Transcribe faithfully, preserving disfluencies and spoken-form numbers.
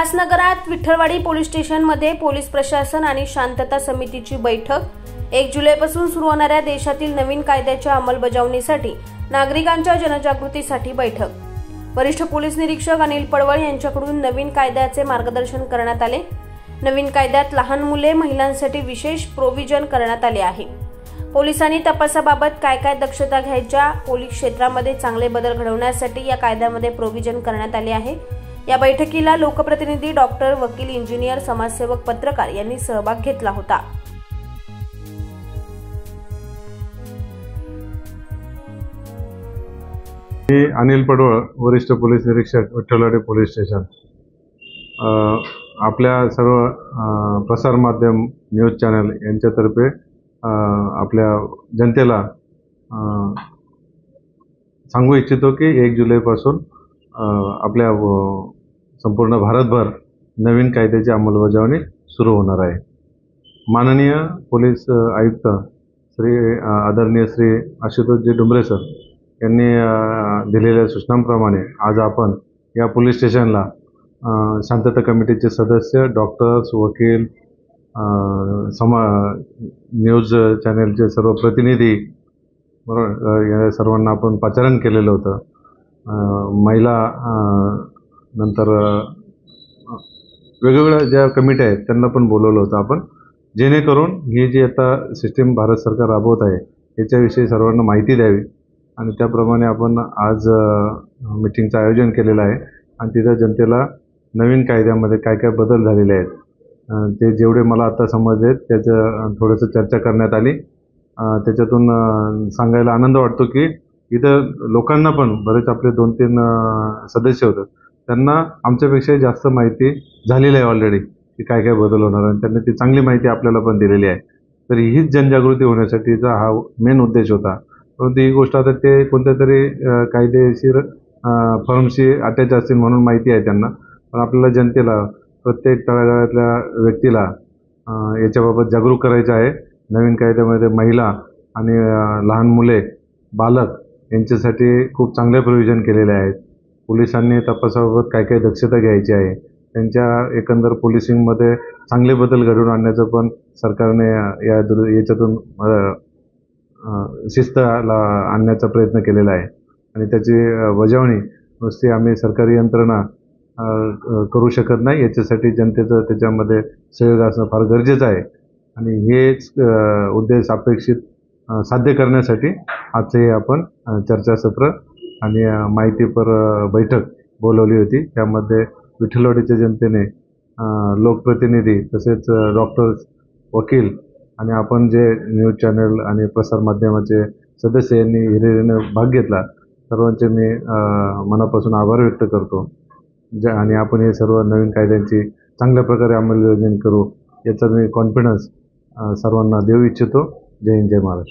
उल्हासनगरात Vitthalwadi police स्टेशनमध्ये police प्रशासन आणि शांतता समितीची बैठक। एक जुलैपासून सुरू होणाऱ्या देशातील नवीन कायद्याच्या अंमलबजावणीसाठी नागरिकांच्या जनजागृतीसाठी बैठक। वरिष्ठ पोलीस निरीक्षक अनिल पडवळ यांच्याकडून नवीन कायद्याचे मार्गदर्शन करण्यात आले। नवीन कायद्यात लहान मुले महिलांसाठी विशेष प्रोव्हिजन करण्यात आले आहे। पोलिसांनी तपासाबाबत काय काय दक्षता घ्यायच्या, पोलीस क्षेत्रामध्ये चांगले बदल घडवण्यासाठी या कायद्यामध्ये प्रोव्हिजन करण्यात आले आहे। या बैठकीला लोकप्रतिनिधी, डॉक्टर, वकील, इंजिनियर, समाजसेवक, पत्रकार यांनी सहभाग घेतला होता। मी अनिल पडवळ, वरिष्ठ पोलीस निरीक्षक, विठ्ठलवाडी पोलीस स्टेशन। आपल्या सर्व प्रसार माध्यम, न्यूज चॅनल यांच्यातर्फे आपल्या जनतेला सांगू इच्छितो की एक जुलैपासून आपल्या संपूर्ण भारतभर नवीन कायद्याची अंमलबजावणी सुरू होणार आहे। माननीय पोलीस आयुक्त श्री आदरणीय श्री आशुतोषजी डुंबरे सर यांनी दिलेल्या सूचनांप्रमाणे आज आपण या पोलीस स्टेशनला शांतता कमिटीचे सदस्य, डॉक्टर्स, वकील, समा न्यूज चॅनलचे सर्व प्रतिनिधी, बरोबर, या सर्वांना आपण पाचारण केलेलं होतं। महिला, नंतर वेगवेगळ्या ज्या कमिट्या आहेत त्यांना पण बोलवलं होतं आपण, जेणेकरून ही जी आता सिस्टीम भारत सरकार राबवत आहे याच्याविषयी सर्वांना माहिती द्यावी आणि त्याप्रमाणे आपण आज मीटिंगचं आयोजन केलेलं आहे। आणि तिथं जनतेला नवीन कायद्यामध्ये काय काय बदल झालेले आहेत ते जेवढे मला आता समजले त्याचं थोडंसं चर्चा करण्यात आली। त्याच्यातून सांगायला आनंद वाटतो की इथं लोकांना पण बरेच आपले दोन तीन सदस्य होते, त्यांना आमच्यापेक्षा जास्त माहिती झालेली आहे ऑलरेडी की काय काय बदल होणार आणि त्यांनी ती चांगली माहिती आपल्याला पण दिलेली आहे। तर हीच जनजागृती होण्यासाठीचा हा मेन उद्देश होता। परंतु ही गोष्ट आता ते कोणत्या तरी कायदेशीर फर्मशी अटॅच असतील म्हणून माहिती आहे त्यांना, पण आपल्याला जनतेला, प्रत्येक तळागाळातल्या व्यक्तीला याच्याबाबत जागरूक करायचं आहे। नवीन कायद्यामध्ये महिला आणि लहान मुले, बालक यांच्यासाठी खूप चांगले प्रोव्हिजन केलेले आहेत। पोलिसांनी तपासाबाबत काय काय दक्षता घ्यायची आहे, त्यांच्या एकंदर पोलिसिंगमध्ये चांगले बदल घडवून आणण्याचं पण सरकारने या याच्यातून शिस्तला आणण्याचा प्रयत्न केलेला आहे आणि त्याची बजावणी नुसती आम्ही सरकारी यंत्रणा करू शकत नाही, याच्यासाठी जनतेचं त्याच्यामध्ये सहयोग असणं फार गरजेचं आहे। आणि हेच उद्देश अपेक्षित साध्य करण्यासाठी आजचे आपण चर्चासत्र आणि माहितीपर बैठक बोलवली होती। त्यामध्ये विठ्ठलवाडीच्या जनतेने, लोकप्रतिनिधी, तसेच डॉक्टर्स, वकील आणि आपण जे न्यूज चॅनल आणि प्रसार माध्यमाचे सदस्य यांनी हिरिरीने भाग घेतला, सर्वांचे मी मनापासून आभार व्यक्त करतो। ज्या आणि आपण हे सर्व नवीन कायद्यांची चांगल्या प्रकारे अंमलबजावणी करू याचा मी कॉन्फिडन्स सर्वांना देऊ इच्छितो। जय हिंद, जय महाराष्ट्र।